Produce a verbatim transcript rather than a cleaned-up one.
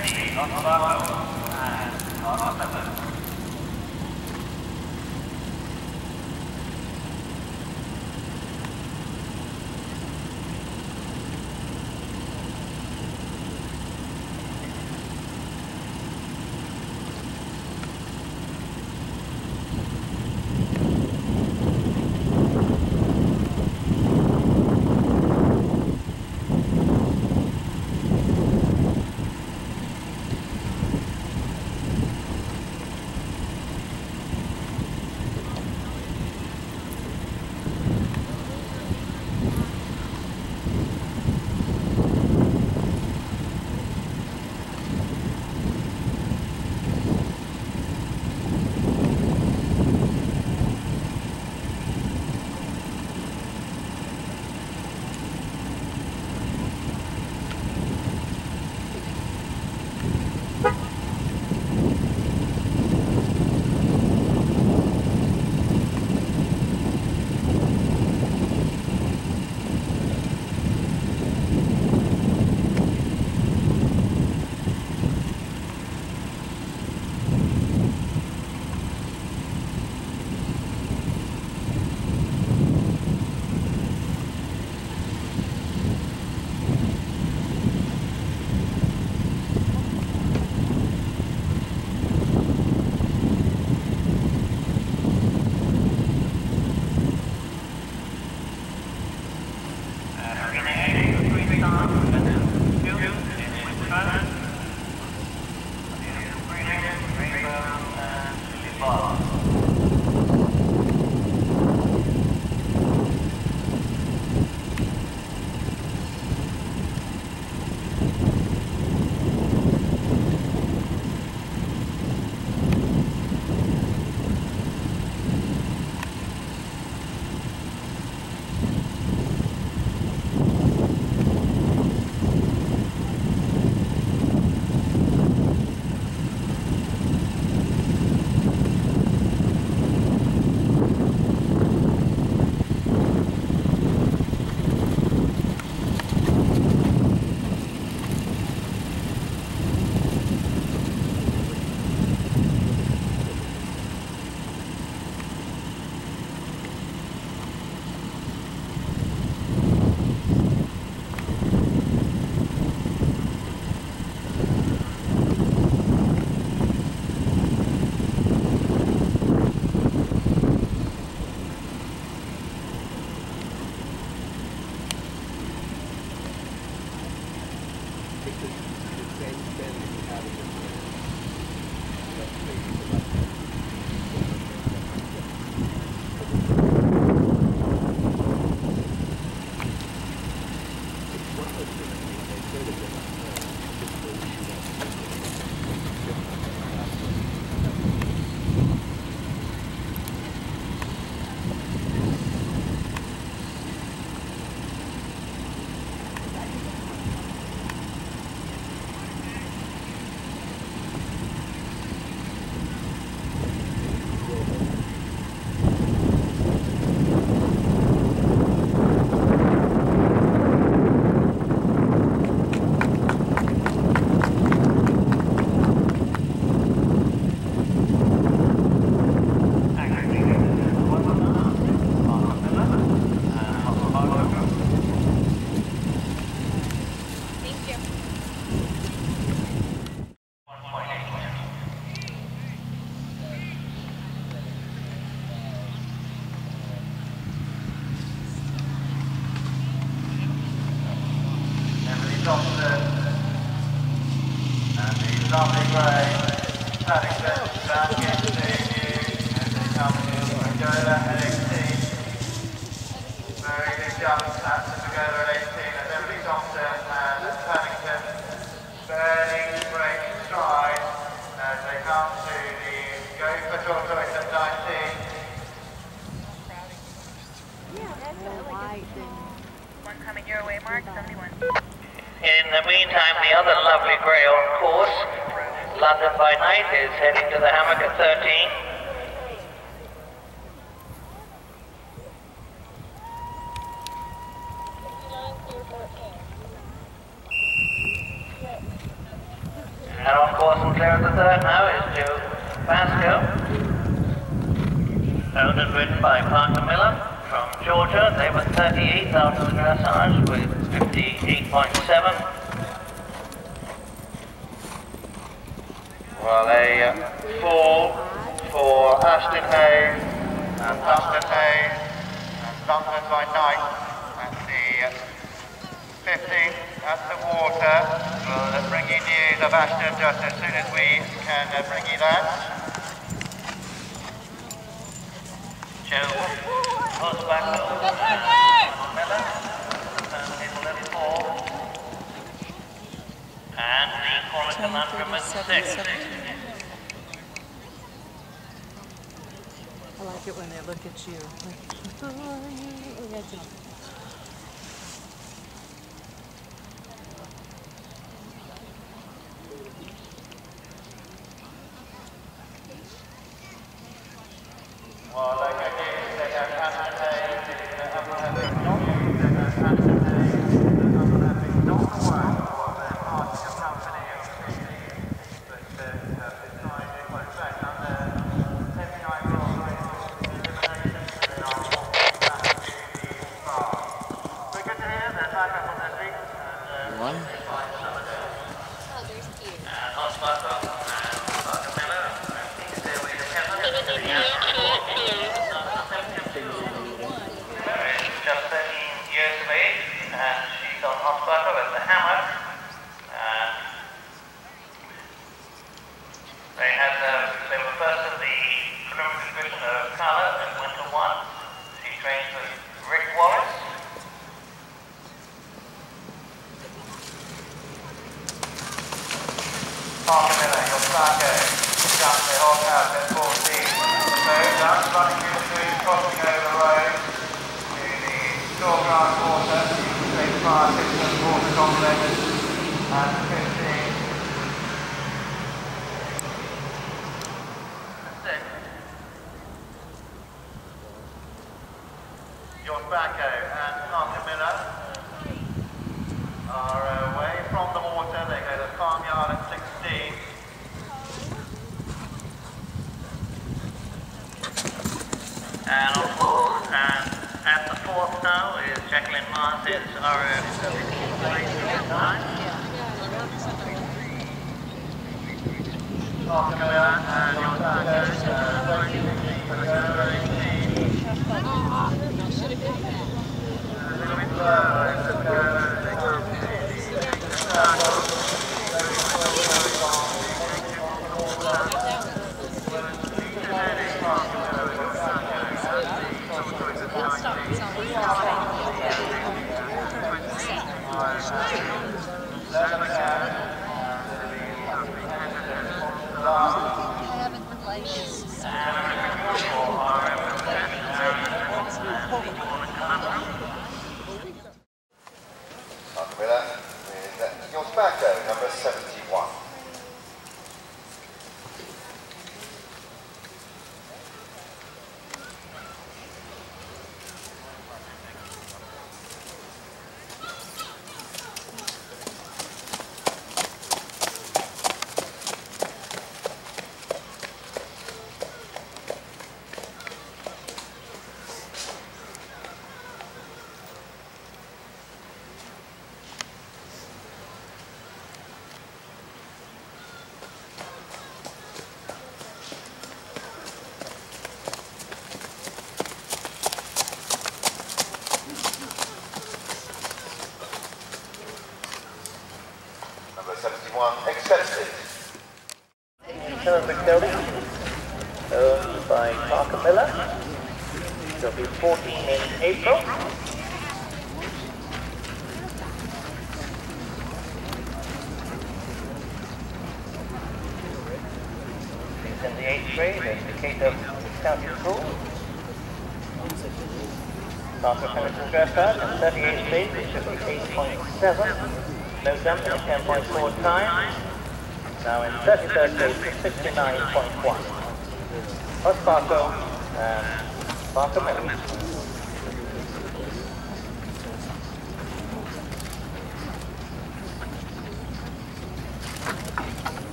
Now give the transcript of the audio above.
safety on Baco and on seven. lovely grey Paddington down here to see you as they come in Pagoda at eighteen. Very big jump at the Pagoda at eighteen as Emily Thompson and Paddington burning great stride as they come to the Go for Tortoise at nineteen. One coming your way, Mark, seventy-one. In the meantime, the other lovely grey on course, London by Night, is heading to the hammock at thirteen. clear of the third now is to Baco. Owned and ridden by Parker Miller from Georgia. They were thirty-eighth out of the dressage with fifty-eight point seven. Well, a uh, fall for Ashton Hayes and London Hayes and London by night at the uh, fifteenth at the water. We'll uh, bring you news of Ashton just as soon as we can uh, bring you that. Joe was Baco, Miller, table thirty-four, and the corner conundrum at six. I like it when they look at you. Like, who are you? That's it. Well, like I did, they have Ashton Hayes, they have not used, they have Ashton Hayes, they have not worked for their party of company of C I C, but they have decided, well, in fact, under seventy-nine rules elimination, they are walking back to the bar. We're good to hear, they're back up on their feet, and uh, One. Oh, there's cute. And on Baco and Parker Miller, please stay away to heaven. Just thirteen years of age, and she's on Baco at the hammer. And they had uh, they were first in the preliminary division of colour in winter one. She trains with Rick Wallace. Parker Miller, your Baco, jump the whole house at fourteen. So that's running through the street, crossing over the road to the Storeground Water, State Fire System Water Complex, and fifteen. Six. Your Baco and Parker Miller are away from the water. They go to the farmyard at sixteen. And on fourth, and at the fourth now is Jacqueline Mars's R N S V nine. Parker Miller and your Baco, uh, eighteen for the girl, eighteen. A little bit low for the girl, Miller with your Baco, number seventy-one. Number seventy-one, accepted. Perfect building, owned by Parker Miller. She'll be fourteen in April. She's in the eighth grade at Decatur County School. Parker finishes dressage in thirty-eighth grade with fifty-eight point seven. No jumping at ten point four times. Now in thirty-third grade with sixty-nine point one. That's Baco and Parker Miller.